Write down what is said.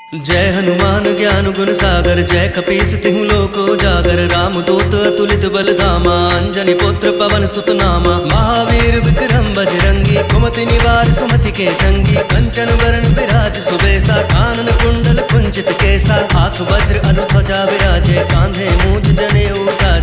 जय हनुमान ज्ञान गुण सागर, जय कपीस तिहु लोको जागर। राम दूत अतुलित बल धामा, अंजनी पुत्र पवन सुत नामा। महावीर विक्रम बजरंगी, कुमति निवार सुमति के संगी। कंचन वरण विराज सुबेसा, कानन कुंडल कुंचित केसा। हाथ वज्र